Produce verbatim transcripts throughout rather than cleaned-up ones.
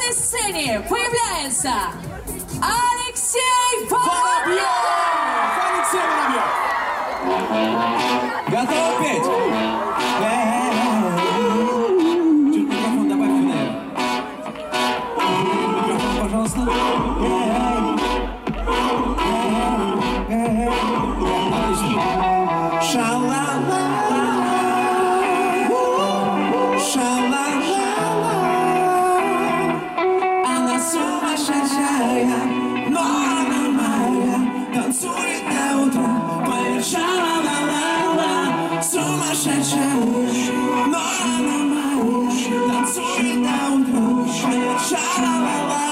этой сцене появляется Алексей Воробьев! Алексей Воробьев! Готов петь? Чуть микрофон добавь, наверное. Микрофон, пожалуйста. Отлично. Ша-ла-ла, ша-ла-ла, она сумасшедшая, но она моя, танцует до утра, поет ша-ла-ла-ла-ла, сумасшедшая, но она моя, танцует до утра, поет ша-ла-ла-ла-ла.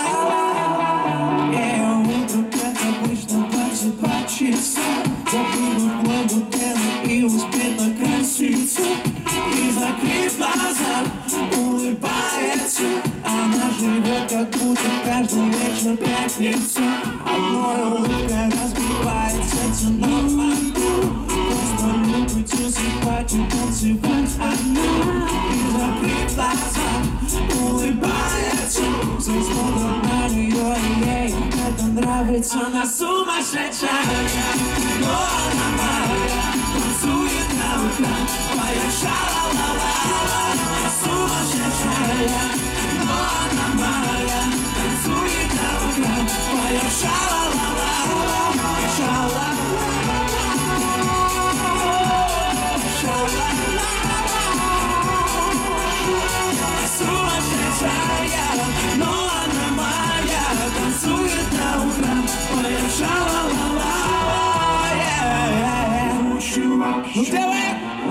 Забыла воду пену и успеть накраситься, и закрыв глаза, улыбается. Она живет, как будто каждый вечер пятница. Одной улыбкой разбивает сердце на одну. Просто любит усыпать и танцевать одна. И закрыв глаза, улыбается. Все смотрят на нее, и ей это нравится. Она сумасшедшая, но она моя, танцует на утра, поет ша-ла-ла-ла-ла. Сумасшедшая, но она моя, танцует на утра, поет ша-ла-ла-ла-ла. Ша-ла-ла-ла-ла. Сумасшедшая, но она моя, танцует на утро, поет ша-ла-ла-ла. Ну где вы?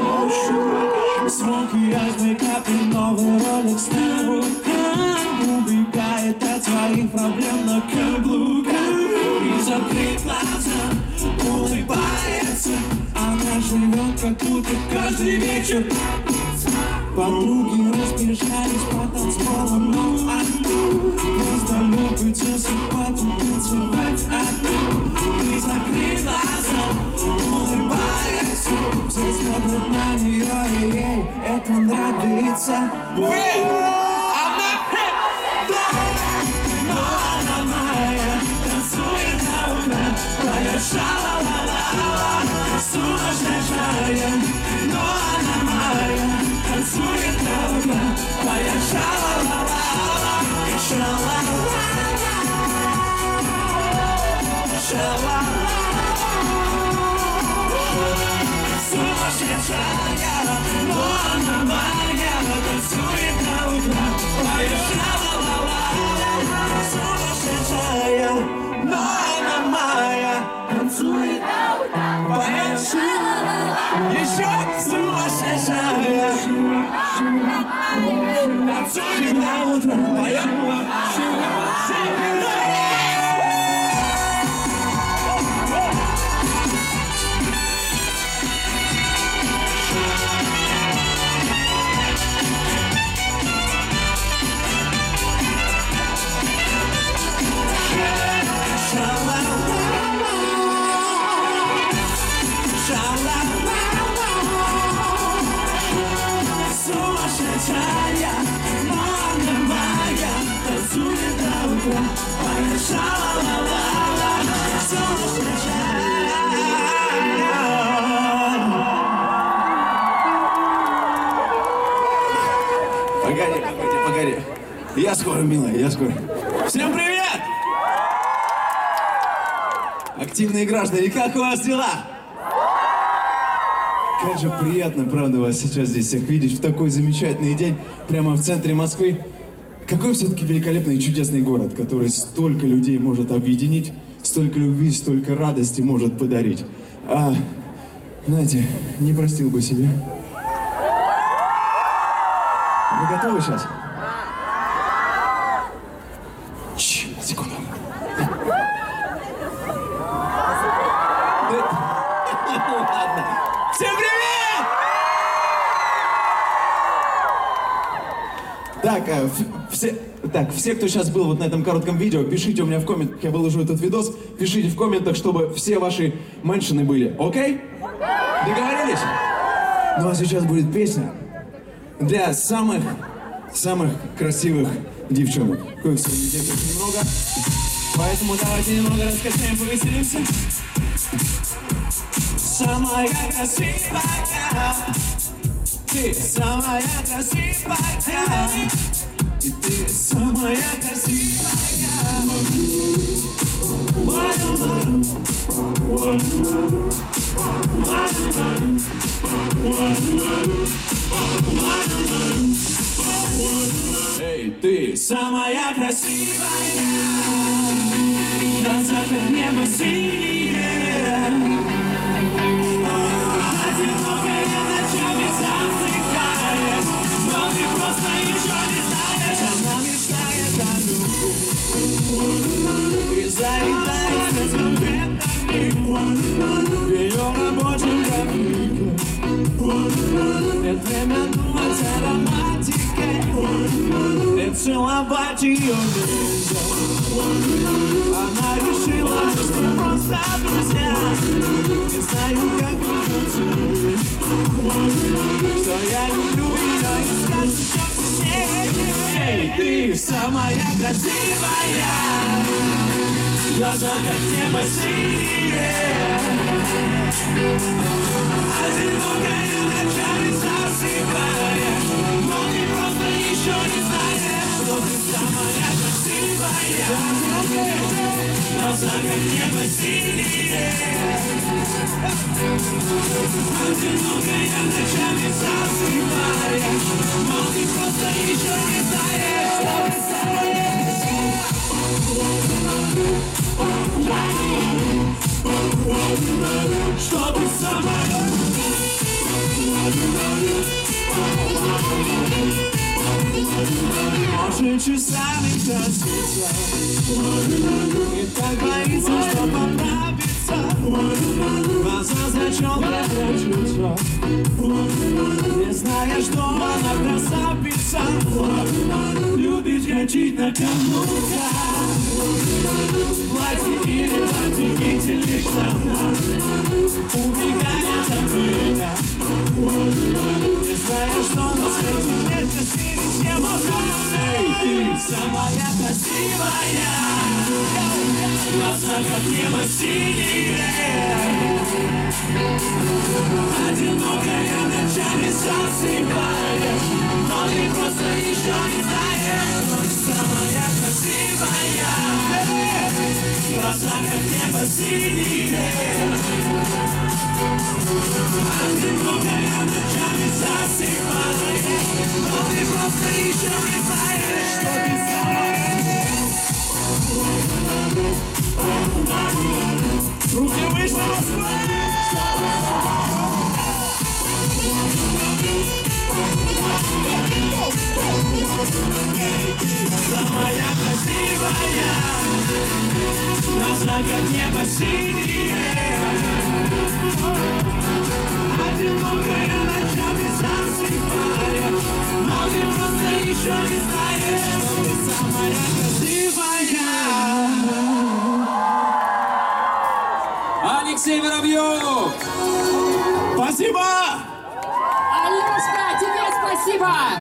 Звук и разные капли, новый Rolex на руках, убегает от своих проблем на каблуках. И закрыв глаза, улыбается. Она живет, как будто каждый вечер. Подруги разбежались по танцполам, но одну просто любит засыпать и танцевать одну. И закрыв глаза, улыбается. Все смотрят на нее, и ей это нравится. Вы! Она! Но она моя, танцует на утро, поет ша-ла-ла-ла-ла. Сумасшедшая, но она моя, танцует на утро, поет ша-ла-ла-ла-ла. Ша-ла-ла-ла-ла. Ша-ла-ла-ла-ла. Сумасшедшая, но она моя, танцует на утро, поет ша-ла-ла-ла-ла. Сумасшедшая, но она моя, танцует на утро, поет ша-ла-ла-ла. Еще сумасшедшая, танцует на утро, поет ша-ла-ла-ла. Сумасшедшая, но она моя, танцует до утра, поет ша-ла-ла-ла-ла. Сумасшедшая. Погоди, погоди, погоди. Я скоро, милая, я скоро. Всем привет! Активные граждане, как у вас дела? Как же приятно, правда, вас сейчас здесь всех видеть в такой замечательный день, прямо в центре Москвы. Какой все-таки великолепный и чудесный город, который столько людей может объединить, столько любви, столько радости может подарить. А, знаете, не простил бы себе. Вы готовы сейчас? Чш, секунду. Ладно. Всем привет! Так, э, все, так, все, кто сейчас был вот на этом коротком видео, пишите у меня в комментах, я выложу этот видос, пишите в комментах, чтобы все ваши меншины были, окей? Договорились? Ну а сейчас будет песня для самых самых красивых девчонок. Коих среди деток немного. Поэтому давайте немного раскачаем, повеселимся. Самая красивая, ты самая красивая, и ты самая красивая. Эй, ты самая красивая, глаза как небо синие, одинокая ночами засыхает, но ты просто еще не знаешь, она мечтает о любви и залетает разноцветными в ее рабочем графике. Нет время думать о романтике, и целовать ее нельзя. Она решила, что мы просто друзья. Не знаю, как будет, что я люблю ее и скажу, что сильнее. Эй, ты самая красивая, глаза как небо синие, одинокая ночами засыпая, но ты просто еще не знаешь, что ты самая красивая. Глаза как небо синие, одинокая ночами засыпая, но ты просто еще не знаешь, что ты самая что ты самая. Может часами краситься и так боится, что поправится. Глаза зачем прячутся, не зная, что она красавица. Любить качить на каблуках, платье или платье лично, убегает от меня, не зная, что на свете нет красивее, чем она. Эй, ты самая красивая, глаза как небо синие, одинокая ночами засыпаешь, но ты просто еще не знаешь, что ты самая красивая. Глаза как небо синие, одинокая ночами засыпаешь, но ты просто еще не знаешь, что ты самая. Руки выше, Москва! Самая красивая, глаза как небо синие, одинокая ночами засыпая, но ты просто еще не знаешь, что ты самая красивая. Алексей Воробьев! Спасибо! Алешка, тебе спасибо!